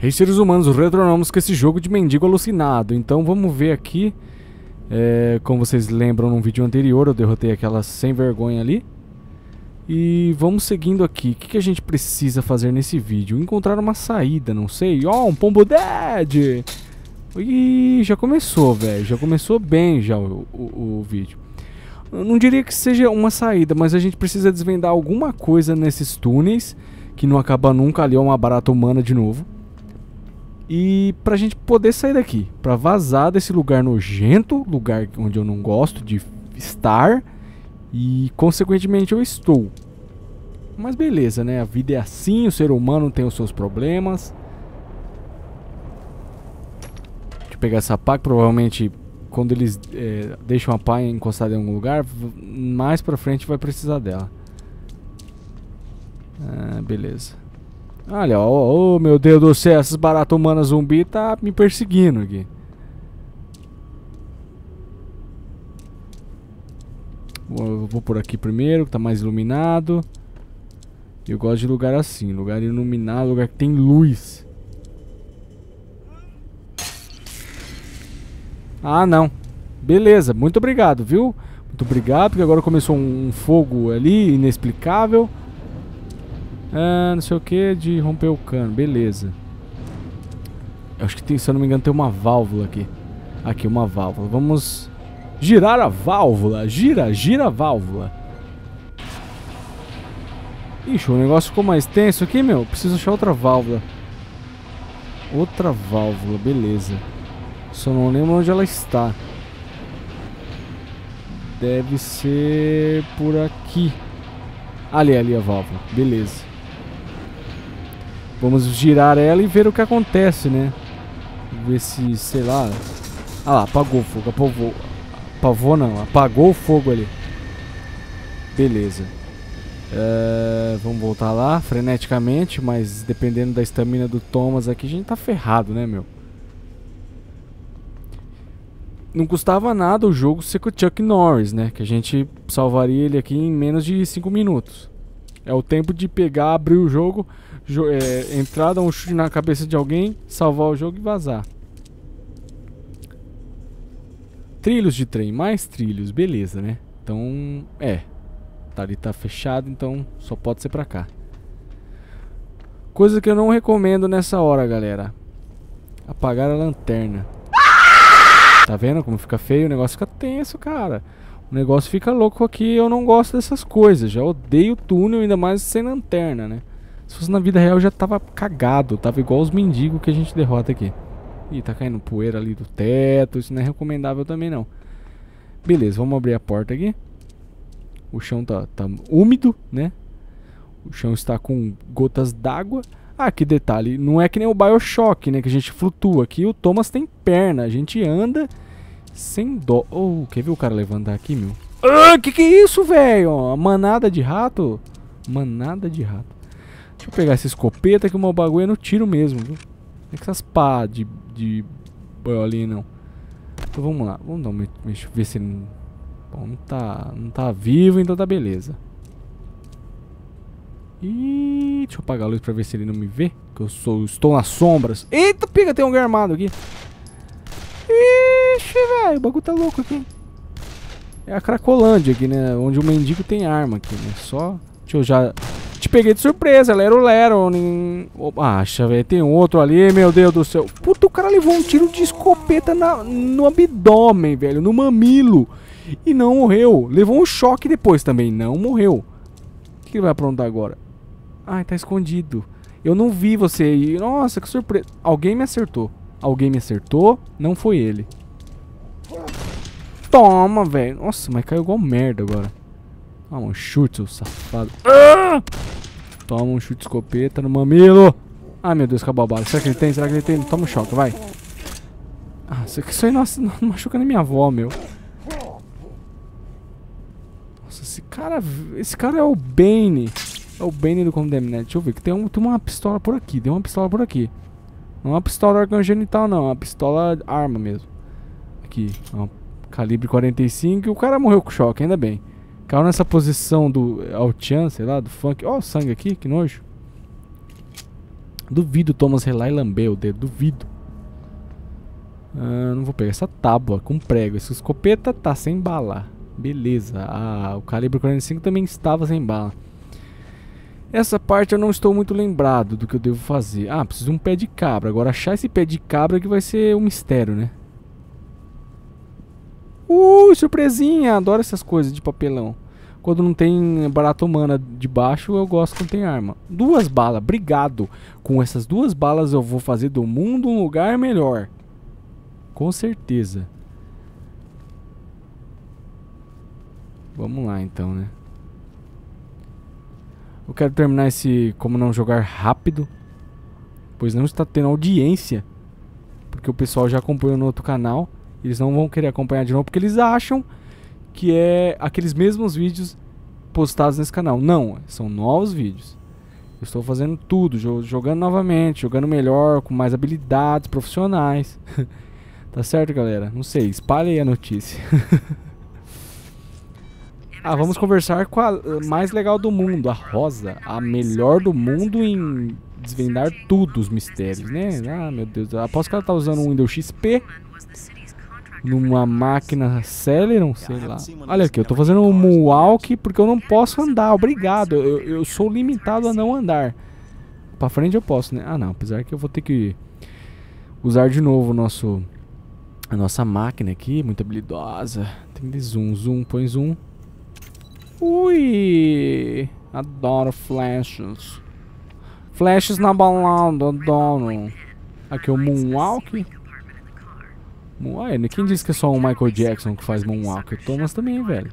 Hey, seres humanos, retornamos com esse jogo de mendigo alucinado. Então vamos ver aqui. Como vocês lembram no vídeo anterior, eu derrotei aquela sem vergonha ali. E vamos seguindo aqui. O que a gente precisa fazer nesse vídeo? Encontrar uma saída, não sei. Ó, um pombo dead! Ih, já começou, velho. Já começou bem já o vídeo. Eu não diria que seja uma saída, mas a gente precisa desvendar alguma coisa nesses túneis, que não acaba nunca. Ali é uma barata humana de novo. E pra gente poder sair daqui, pra vazar desse lugar nojento, lugar onde eu não gosto de estar. E consequentemente eu estou. Mas beleza, né? A vida é assim, o ser humano tem os seus problemas. Deixa eu pegar essa pá, que provavelmente quando eles deixam a pá encostada em algum lugar, mais pra frente vai precisar dela. Beleza. Olha, oh meu Deus do céu, essas baratas humanas zumbi tá me perseguindo aqui. Eu vou por aqui primeiro, que tá mais iluminado. Eu gosto de lugar assim, lugar iluminado, lugar que tem luz. Ah, não. Beleza, muito obrigado, viu? Muito obrigado, porque agora começou um fogo ali, inexplicável. Não sei o que, de romper o cano, beleza. Eu acho que tem, se eu não me engano, tem uma válvula aqui. Aqui, uma válvula. Vamos girar a válvula. Gira a válvula. Ixi, o negócio ficou mais tenso aqui, meu. Preciso achar outra válvula. Outra válvula, beleza. Só não lembro onde ela está. Deve ser por aqui. Ali a válvula, beleza. Vamos girar ela e ver o que acontece, né? Ver se, sei lá. Ah lá, apagou o fogo. Apagou não, apagou o fogo ali. Beleza. Vamos voltar lá freneticamente, mas dependendo da estamina do Thomas aqui, a gente tá ferrado, né, meu? Não custava nada o jogo ser com o Chuck Norris, né? Que a gente salvaria ele aqui em menos de 5 minutos. É o tempo de pegar, abrir o jogo, entrar, dar um chute na cabeça de alguém, salvar o jogo e vazar. Trilhos de trem, mais trilhos, beleza, né? Então, tá ali, tá fechado, então só pode ser pra cá. Coisa que eu não recomendo nessa hora, galera. Apagar a lanterna. Tá vendo como fica feio? O negócio fica tenso, cara. O negócio fica louco aqui. Eu não gosto dessas coisas. Já odeio túnel, ainda mais sem lanterna, né? Se fosse na vida real, eu já tava cagado. Tava igual os mendigos que a gente derrota aqui. Ih, tá caindo poeira ali do teto. Isso não é recomendável também, não. Beleza, vamos abrir a porta aqui. O chão tá úmido, né? O chão está com gotas d'água. Ah, que detalhe. Não é que nem o BioShock, né? Que a gente flutua. Aqui o Thomas tem perna. A gente anda sem dó. Oh, quer ver o cara levantar aqui, meu? Ah, que é isso, velho? Manada de rato? Manada de rato. Deixa eu pegar essa escopeta que o meu bagulho é no tiro mesmo, viu? Não é que essas pá de boiolinha, não. Então vamos lá. Vamos dar um... Deixa eu ver se ele... Bom, não tá vivo, então tá beleza. Ih, deixa eu apagar a luz pra ver se ele não me vê. Que eu estou nas sombras. Eita, pega, tem alguém armado aqui. Ixi, velho, o bagulho tá louco aqui. É a Cracolândia aqui, né? Onde o mendigo tem arma aqui, né? Só... Deixa eu já... Te peguei de surpresa, lero. Acha, velho, tem outro ali, meu Deus do céu. Puta, o cara levou um tiro de escopeta no abdômen, velho, no mamilo. E não morreu. Levou um choque depois também, não morreu. O que ele vai aprontar agora? Ai, tá escondido. Eu não vi você aí. Nossa, que surpresa. Alguém me acertou. Alguém me acertou. Não foi ele. Toma, velho. Nossa, mas caiu igual merda agora. Ah, um chute, seu safado. Toma um chute de escopeta no mamilo. Ai, meu Deus, acabou a bala. Será que ele tem? Será que ele tem? Toma um choque, vai. Ah, isso aí não machuca nem minha avó, meu. Nossa, esse cara é o Bane. É o Bane do Condemned. Deixa eu ver, que tem uma pistola por aqui. Tem uma pistola por aqui. Não é uma pistola arcangenital, não. É uma pistola arma mesmo. Aqui, ó, calibre 45. E o cara morreu com choque, ainda bem. Caiu nessa posição do Altian, sei lá, do funk. Ó, o sangue aqui, que nojo. Duvido Thomas relar e lamber o dedo, duvido. Não vou pegar essa tábua com prego. Essa escopeta tá sem bala. Beleza. O calibre 45 também estava sem bala. Essa parte eu não estou muito lembrado do que eu devo fazer. Preciso de um pé de cabra. Agora achar esse pé de cabra que vai ser um mistério, né? Surpresinha! Adoro essas coisas de papelão. Quando não tem barata humana debaixo, eu gosto quando tem arma. 2 balas, obrigado. Com essas 2 balas eu vou fazer do mundo um lugar melhor. Com certeza. Vamos lá então, né? Eu quero terminar esse como não jogar rápido, pois não está tendo audiência, porque o pessoal já acompanhou no outro canal. Eles não vão querer acompanhar de novo porque eles acham que é aqueles mesmos vídeos postados nesse canal. Não, são novos vídeos. Eu estou fazendo tudo, jogando novamente, jogando melhor, com mais habilidades profissionais. Tá certo, galera? Não sei, espalhe aí a notícia. Vamos conversar com a mais legal do mundo, a Rosa, a melhor do mundo em desvendar tudo os mistérios, né? Meu Deus, aposto que ela tá usando um Windows XP numa máquina Celeron, sei lá. Olha aqui, eu tô fazendo um moonwalk porque eu não posso andar, obrigado. Eu sou limitado a não andar. Pra frente eu posso, né? Não, apesar que eu vou ter que usar de novo a nossa máquina aqui, muito habilidosa. Tem de zoom, põe zoom. Ui! Adoro flashes. Flashes na balada, adoro. Aqui o moonwalk. Quem disse que é só o Michael Jackson que faz moonwalk? O Thomas também, velho.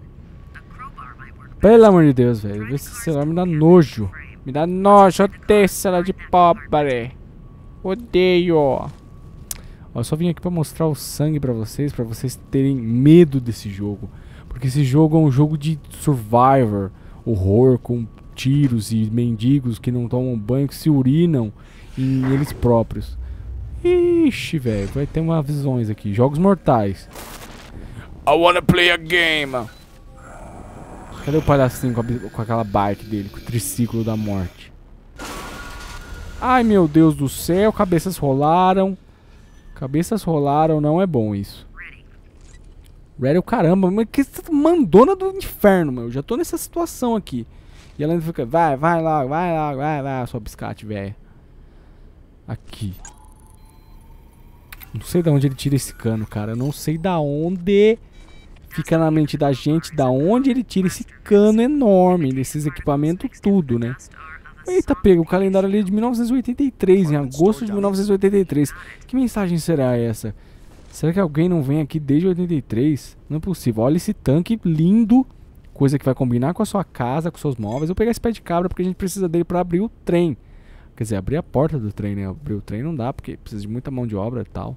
Pelo amor de Deus, velho. Esse celular me dá nojo. Me dá nojo. Odeio esse celular de pobre. Odeio. Eu só vim aqui pra mostrar o sangue pra vocês terem medo desse jogo. Porque esse jogo é um jogo de survivor, horror, com tiros e mendigos que não tomam banho, que se urinam em eles próprios. Ixi, velho, vai ter umas visões aqui. Jogos mortais. I wanna play a game. Cadê o palhacinho com aquela bike dele, com o triciclo da morte? Ai, meu Deus do céu, cabeças rolaram. Cabeças rolaram, não é bom isso. Ready o caramba, mas que mandona do inferno, meu. Eu já tô nessa situação aqui. E ela ainda fica, vai lá, sua biscate, velho. Aqui. Não sei de onde ele tira esse cano, cara. Eu não sei da onde fica na mente da gente, da onde ele tira esse cano enorme, desses equipamentos tudo, né? Eita, pega, o calendário ali é de 1983, em agosto de 1983. Que mensagem será essa? Será que alguém não vem aqui desde 83? Não é possível. Olha esse tanque lindo. Coisa que vai combinar com a sua casa, com seus móveis. Eu vou pegar esse pé de cabra porque a gente precisa dele pra abrir o trem. Quer dizer, abrir a porta do trem, né? Abrir o trem não dá porque precisa de muita mão de obra e tal.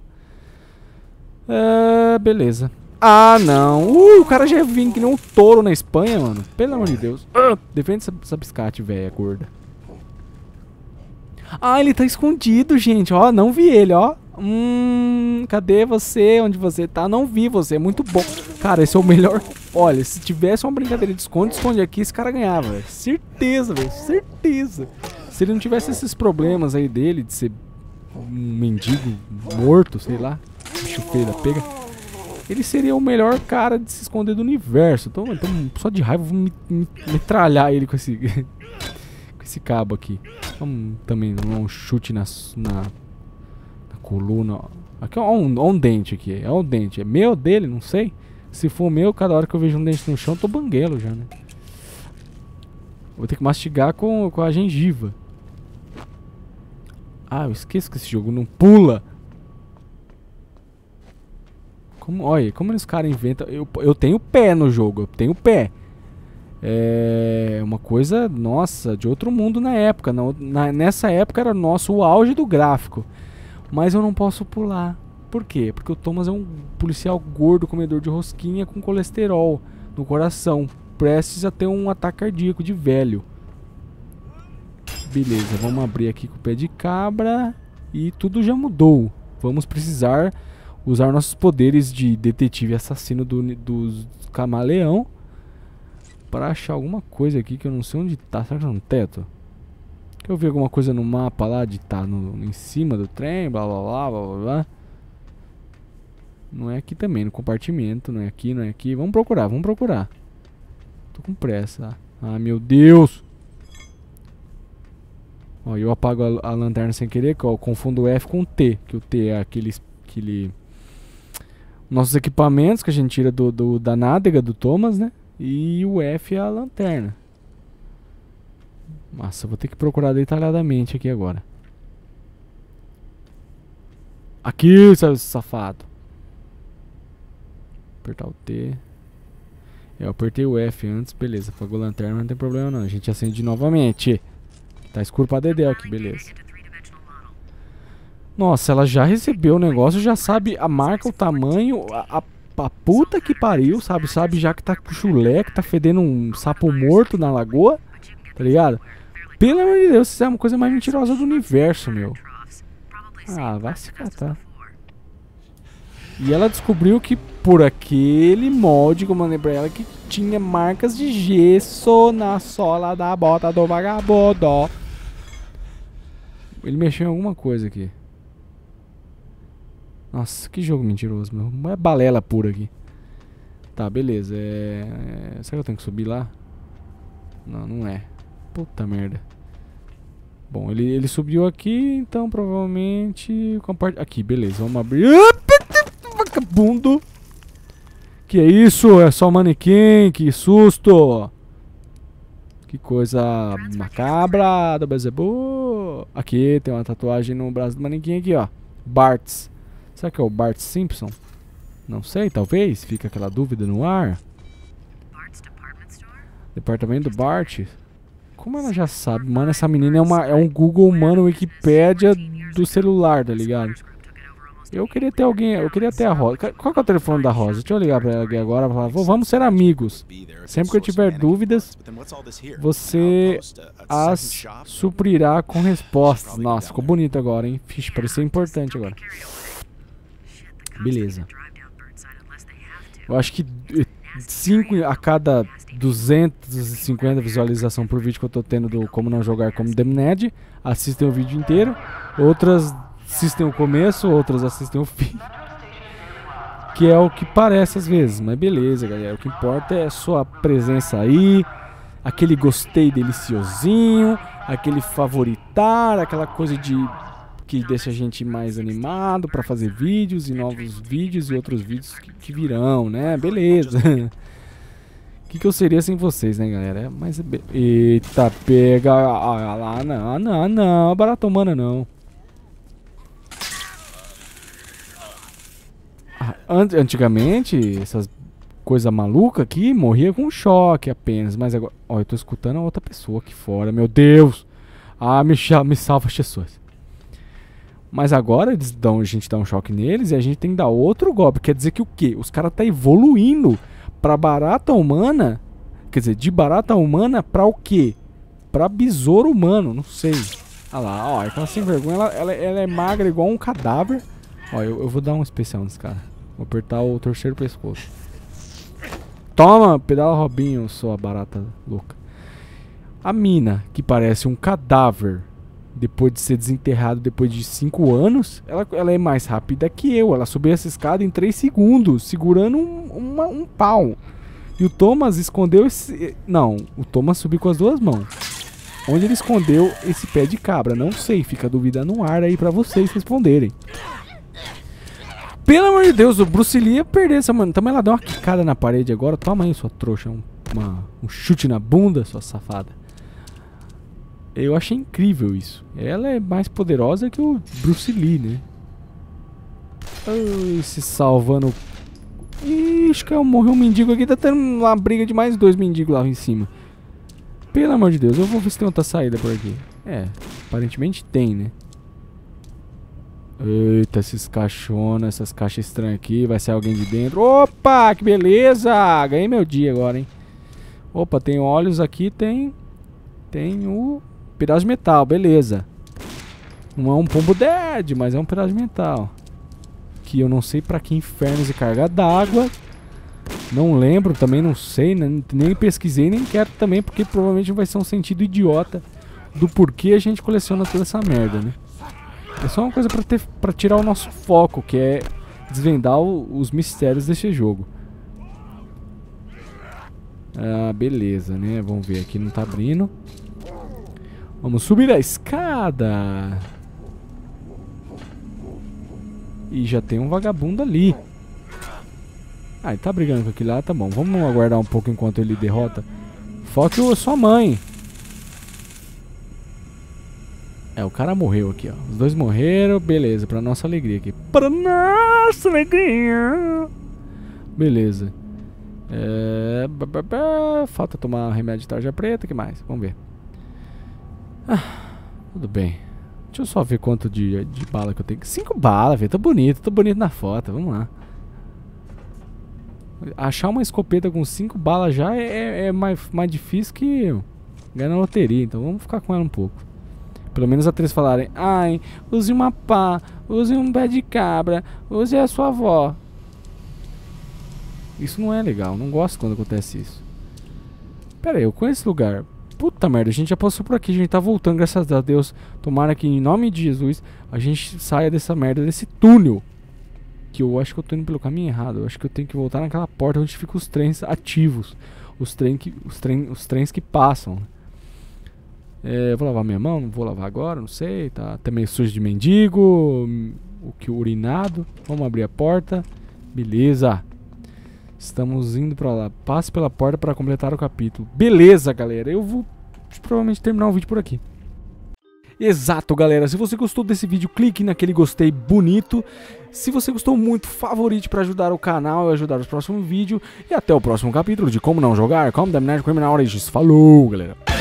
Beleza. Não. O cara já vinha que nem um touro na Espanha, mano. Pelo amor de Deus. Defende essa biscate, velha, gorda. Ele tá escondido, gente. Ó, não vi ele, ó. Cadê você? Onde você tá? Não vi você. Muito bom. Cara, esse é o melhor. Olha, se tivesse uma brincadeira de esconde aqui, esse cara ganhava, velho. Certeza, velho. Certeza. Se ele não tivesse esses problemas aí dele, de ser um mendigo morto, sei lá. Bicho feio da pega. Ele seria o melhor cara de se esconder do universo. Então só de raiva, eu vou metralhar ele com esse com esse cabo aqui. Vamos também dar um chute na coluna. Aqui, ó um dente aqui. É um dente. É meu dele? Não sei. Se for meu, cada hora que eu vejo um dente no chão, eu tô banguelo já, né? Vou ter que mastigar com a gengiva. Eu esqueço que esse jogo não pula. Olha, como os caras inventam. Eu tenho pé no jogo, eu tenho pé. É uma coisa, nossa, de outro mundo na época. Nessa época era o auge do gráfico. Mas eu não posso pular. Por quê? Porque o Thomas é um policial gordo, comedor de rosquinha com colesterol no coração. Prestes a ter um ataque cardíaco de velho. Beleza, vamos abrir aqui com o pé de cabra. E tudo já mudou. Vamos precisar usar nossos poderes de detetive assassino dos camaleão para achar alguma coisa aqui que eu não sei onde tá. Será que tá no teto? Eu vi alguma coisa no mapa lá de tá em cima do trem, blá blá blá blá blá blá. Não é aqui também, no compartimento. Não é aqui, não é aqui. Vamos procurar, vamos procurar. Tô com pressa. Ah, meu Deus. Ó, eu apago a lanterna sem querer, que ó, eu confundo o F com o T. Que o T é aquele nossos equipamentos que a gente tira da nádega do Thomas, né? E o F é a lanterna. Nossa, eu vou ter que procurar detalhadamente aqui agora. Aqui, seu safado. Apertar o T. Eu apertei o F antes, beleza. Apagou a lanterna, não tem problema não. A gente acende novamente. Tá escuro pra dedéu aqui, beleza. Nossa, ela já recebeu o negócio, já sabe a marca, o tamanho, a puta que pariu, sabe? Sabe já que tá com chulé, que tá fedendo um sapo morto na lagoa, tá ligado? Pelo amor de Deus, isso é uma coisa mais mentirosa do universo, meu. Ah, vai se catar. E ela descobriu que por aquele molde que eu mandei pra ela, que tinha marcas de gesso na sola da bota do vagabundo. Ele mexeu em alguma coisa aqui. Nossa, que jogo mentiroso, meu. É balela pura aqui. Tá, beleza. Será que eu tenho que subir lá? Não, não é. Puta merda. Bom, ele subiu aqui, então provavelmente... Aqui, beleza. Vamos abrir. Vagabundo. Que é isso? É só manequim. Que susto. Que coisa macabra do Beelzebub. Aqui, tem uma tatuagem no braço do manequim aqui, ó. Bart's. Será que é o Bart Simpson? Não sei, talvez. Fica aquela dúvida no ar. Departamento do Bart. Como ela já sabe? Mano, essa menina é um Google, mano, Wikipédia do celular, tá ligado? Eu queria ter alguém, eu queria ter a Rosa. Qual que é o telefone da Rosa? Deixa eu ligar pra ela aqui agora e falar, vamos ser amigos. Sempre que eu tiver dúvidas, você as suprirá com respostas. Nossa, ficou bonito agora, hein? Vixe, pareceu importante agora. Beleza. Eu acho que 5 a cada 250 visualização por vídeo que eu tô tendo do Como Não Jogar Como Damned, assistem o vídeo inteiro. Outras assistem o começo, outras assistem o fim. Que é o que parece às vezes, mas beleza, galera. O que importa é a sua presença aí, aquele gostei deliciosinho, aquele favoritar, aquela coisa que deixa a gente mais animado pra fazer vídeos e novos vídeos e outros vídeos que virão, né? Beleza. O que eu seria sem vocês, né, galera? Mas eita, pega lá, não, barata humana não. Antigamente, essas coisas malucas aqui morria com choque apenas. Mas agora, ó, eu tô escutando a outra pessoa aqui fora, meu Deus. Ah, me salva, Jesus. Mas agora a gente dá um choque neles e a gente tem que dar outro golpe. Quer dizer que o quê? Os caras tá evoluindo pra barata humana. Quer dizer, de barata humana pra o quê? Pra besouro humano, não sei. Olha lá, ó, aquela sem vergonha, ela é magra igual um cadáver. Ó, eu vou dar um especial nesse cara. Vou apertar o terceiro pescoço. Toma, pedala Robinho, sua barata louca. A mina, que parece um cadáver, depois de ser desenterrado depois de 5 anos, ela é mais rápida que eu. Ela subiu essa escada em 3 segundos, segurando um pau. E o Thomas escondeu esse... Não, o Thomas subiu com as 2 mãos. Onde ele escondeu esse pé de cabra? Não sei, fica a dúvida no ar aí pra vocês responderem. Pelo amor de Deus, o Bruce Lee ia perder essa, mano. Também ela deu uma quicada na parede agora. Toma aí, sua trouxa. Um chute na bunda, sua safada. Eu achei incrível isso. Ela é mais poderosa que o Bruce Lee, né? Ai, se salvando. Ixi, que morreu um mendigo aqui. Tá tendo uma briga de mais 2 mendigos lá em cima. Pelo amor de Deus, eu vou ver se tem outra saída por aqui. É, aparentemente tem, né? Eita, esses caixonas, essas caixas estranhas aqui. Vai sair alguém de dentro. Opa, que beleza! Ganhei meu dia agora, hein? Opa, tem olhos aqui, tem o pedaço de metal, beleza. Não é um pombo dead, mas é um pedaço de metal. Que eu não sei pra que infernos e carga d'água. Não lembro, também não sei, nem pesquisei, nem quero também, porque provavelmente vai ser um sentido idiota. do porquê a gente coleciona toda essa merda, né? É só uma coisa pra tirar o nosso foco, que é desvendar os mistérios desse jogo. Ah, beleza, né? Vamos ver, aqui não tá abrindo. Vamos subir a escada. E já tem um vagabundo ali. Ah, ele tá brigando com aquele lá, tá bom. Vamos aguardar um pouco enquanto ele derrota. Foque sua mãe. É, o cara morreu aqui, ó. Os dois morreram, beleza, pra nossa alegria aqui. Para nossa alegria. Beleza. Falta tomar remédio de tarja preta, o que mais? Vamos ver. Ah, tudo bem. Deixa eu só ver quanto de bala que eu tenho. 5 balas, velho. Tô bonito na foto. Vamos lá. Achar uma escopeta com 5 balas já é mais difícil que ganhar na loteria. Então vamos ficar com ela um pouco. Pelo menos até eles falarem: ai, use uma pá, use um pé de cabra, use a sua avó. Isso não é legal. Não gosto quando acontece isso. Pera aí, eu conheço esse lugar. Puta merda, a gente já passou por aqui, a gente tá voltando, graças a Deus. Tomara que em nome de Jesus a gente saia dessa merda, desse túnel. Que eu acho que eu tô indo pelo caminho errado. Eu acho que eu tenho que voltar naquela porta onde ficam os trens ativos. Os trens que passam. Eu vou lavar minha mão, não vou lavar agora, não sei. Tá até meio sujo de mendigo. O que urinado. Vamos abrir a porta. Beleza. Estamos indo pra lá. Passe pela porta para completar o capítulo. Beleza, galera. Eu vou provavelmente terminar o vídeo por aqui. Exato, galera. Se você gostou desse vídeo, clique naquele gostei bonito. Se você gostou muito, favorite para ajudar o canal e ajudar os próximos vídeos. E até o próximo capítulo de Como Não Jogar, Como Dominar Criminal Origins. Falou, galera.